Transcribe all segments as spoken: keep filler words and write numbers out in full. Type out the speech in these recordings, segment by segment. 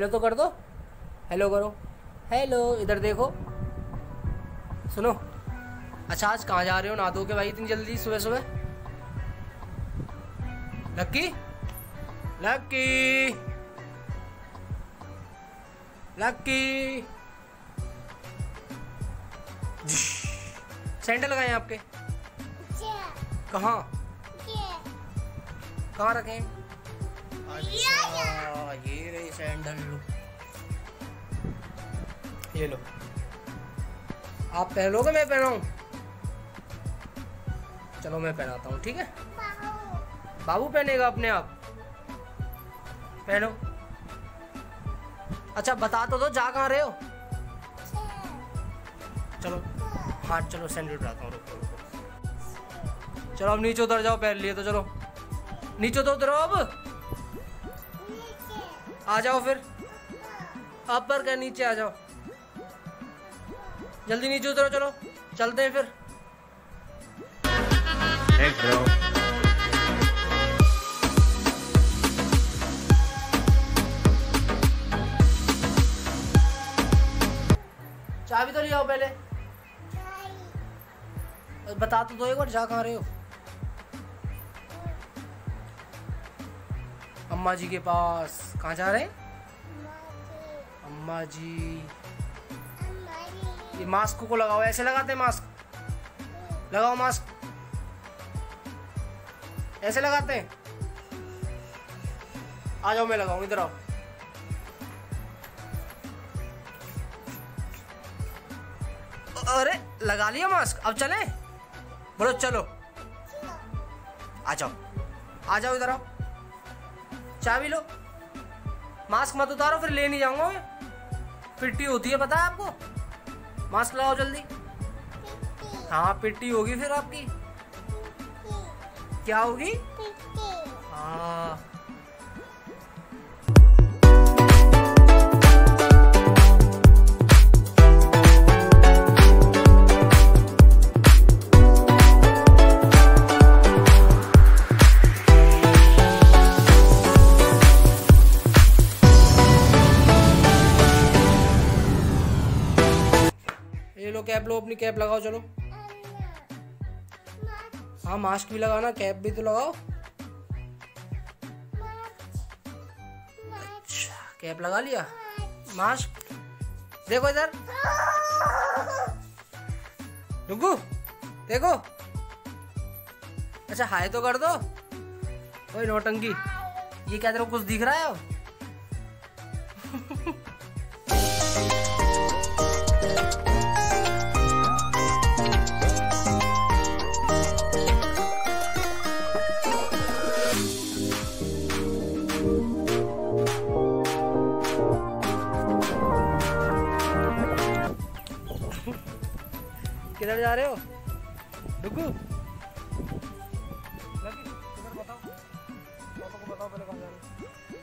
Hello तो कर दो, हेलो करो, हेलो इधर देखो। सुनो, अच्छा आज कहाँ जा रहे हो? नहा धो के भाई इतनी जल्दी सुबह सुबह? लक्की लक्की लक्की सैंडल लगाए आपके? कहाँ कहाँ रखे? अच्छा ये रही सैंडल, ये लो। आप पहनोगे मैं पहनाऊं? चलो मैं पहनाता हूँ, ठीक है? बाबू पहनेगा अपने आप? पहनो। अच्छा बता तो दो, जा कहाँ रहे हो? चलो हाँ चलो सैंडल उठाता हूँ, रुको रुको। चलो अब नीचे उतर जाओ, पहन लिए तो चलो नीचे तो उतरो। अब आ जाओ फिर, अब पर क्या नीचे आ जाओ, जल्दी नीचे उतरो। चलो चलते हैं फिर। चाबी तो ले आओ पहले, बता तो दो एक बार, जा कहाँ रहे हो? अम्मा जी के पास। कहाँ जा रहे हैं? अम्मा जी। ये मास्क को लगाओ, ऐसे लगाते हैं मास्क? लगाओ मास्क, ऐसे लगाते हैं? आ जाओ मैं लगाऊं, इधर आओ। अरे लगा लिया मास्क, अब चले? बोलो चलो। आ जाओ आ जाओ, इधर आओ। चाबी लो, मास्क मत उतारो फिर ले नहीं जाऊंगा मैं, पिट्टी होती है पता है आपको? मास्क लगाओ जल्दी। हाँ पिट्टी होगी फिर आपकी। क्या होगी? हाँ ये लो कैप लो, अपनी कैप लगाओ चलो। हाँ मास्क भी लगाना, कैप भी तो लगाओ। अच्छा कैप लगा लिया, मास्क देखो इधर, रुको देखो। अच्छा हाय तो कर दो। ओए नौटंकी, ये क्या तेरे को कुछ दिख रहा है? किधर जा रहे हो? डुगू बताओ, पापा को बताओ पहले कहाँ जा रहे हो?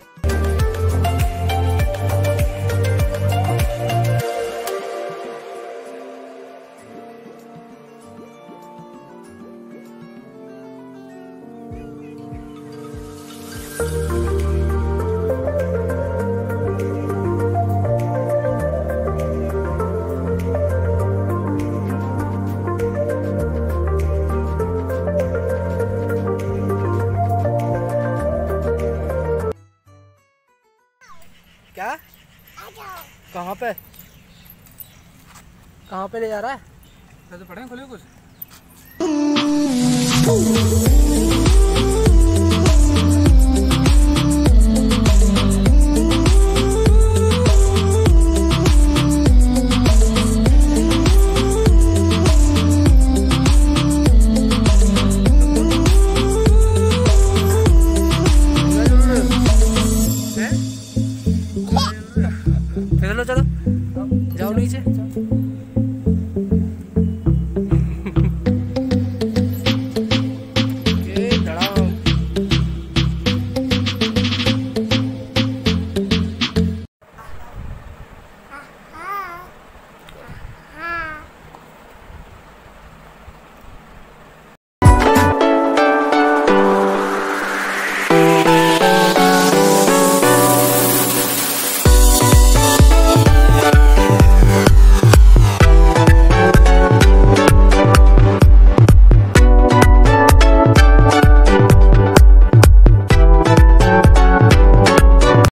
क्या? कहाँ पे कहाँ पे ले जा रहा है? तो पढ़े खुले कुछ। चलो चलो जाओ नीचे।